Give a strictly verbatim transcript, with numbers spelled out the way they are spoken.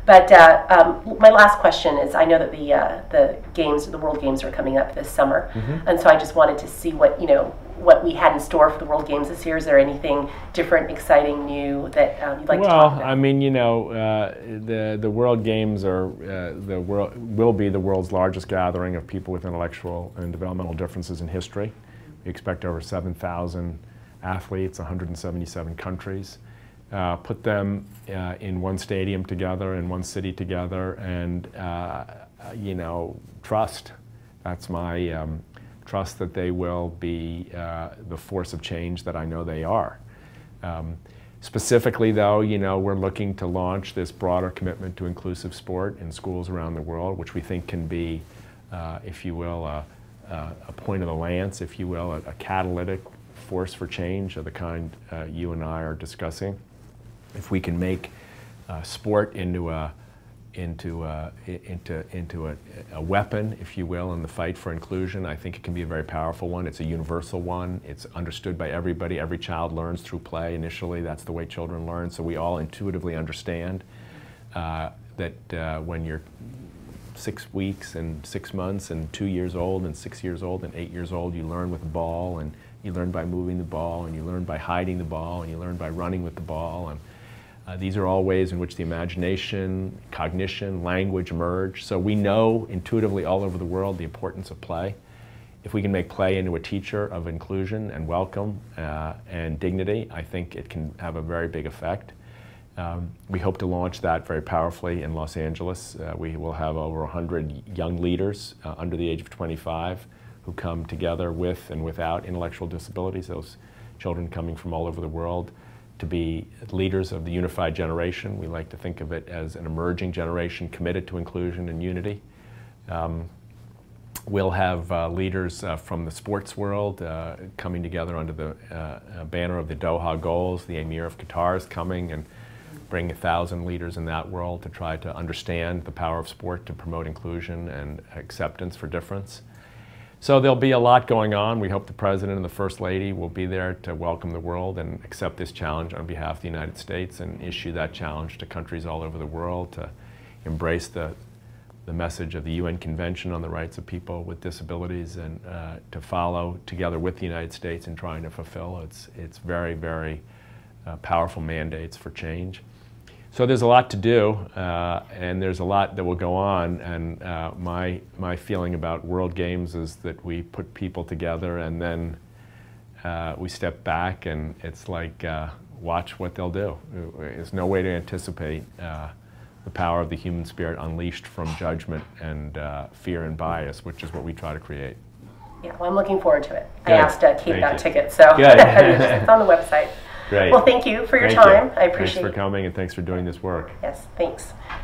But uh, um, my last question is, I know that the uh, the games, the World Games, are coming up this summer, mm-hmm. and so I just wanted to see what you know what we had in store for the World Games this year. Is there anything different, exciting, new that um, you'd like well, to talk about? Well, I mean, you know, uh, the the World Games are uh, the world will be the world's largest gathering of people with intellectual and developmental differences in history. We expect over seven thousand athletes, one hundred seventy-seven countries. Uh, put them uh, in one stadium together, in one city together, and uh, you know, trust. That's my um, trust that they will be uh, the force of change that I know they are. Um, specifically, though, you know, we're looking to launch this broader commitment to inclusive sport in schools around the world, which we think can be, uh, if you will, a, a point of the lance, if you will, a, a catalytic force for change of the kind uh, you and I are discussing. If we can make uh, sport into a into a, into into a, a weapon, if you will, in the fight for inclusion, I think it can be a very powerful one. It's a universal one. It's understood by everybody. Every child learns through play. Initially, that's the way children learn. So we all intuitively understand uh, that uh, when you're six weeks and six months and two years old and six years old and eight years old, you learn with the ball, and you learn by moving the ball, and you learn by hiding the ball, and you learn by running with the ball. And Uh, these are all ways in which the imagination, cognition, language emerge. So we know intuitively all over the world the importance of play. If we can make play into a teacher of inclusion and welcome uh, and dignity, I think it can have a very big effect. Um, we hope to launch that very powerfully in Los Angeles. Uh, we will have over one hundred young leaders uh, under the age of twenty-five who come together with and without intellectual disabilities, those children coming from all over the world, to be leaders of the unified generation. We like to think of it as an emerging generation committed to inclusion and unity. Um, we'll have uh, leaders uh, from the sports world uh, coming together under the uh, banner of the Doha Goals. The Emir of Qatar is coming and bring a thousand leaders in that world to try to understand the power of sport to promote inclusion and acceptance for difference. So there'll be a lot going on. We hope the President and the First Lady will be there to welcome the world and accept this challenge on behalf of the United States and issue that challenge to countries all over the world to embrace the, the message of the U N Convention on the Rights of People with Disabilities, and uh, to follow together with the United States in trying to fulfill its, its very, very uh, powerful mandates for change. So there's a lot to do, uh, and there's a lot that will go on, and uh, my, my feeling about World Games is that we put people together and then uh, we step back, and it's like, uh, watch what they'll do. There's no way to anticipate uh, the power of the human spirit unleashed from judgment and uh, fear and bias, which is what we try to create. Yeah, well, I'm looking forward to it. Good. I asked uh, Kate Thank about you. tickets, so it's on the website. Great. Well, thank you for your thank time. You. I appreciate it. Thanks for coming, and thanks for doing this work. Yes, thanks.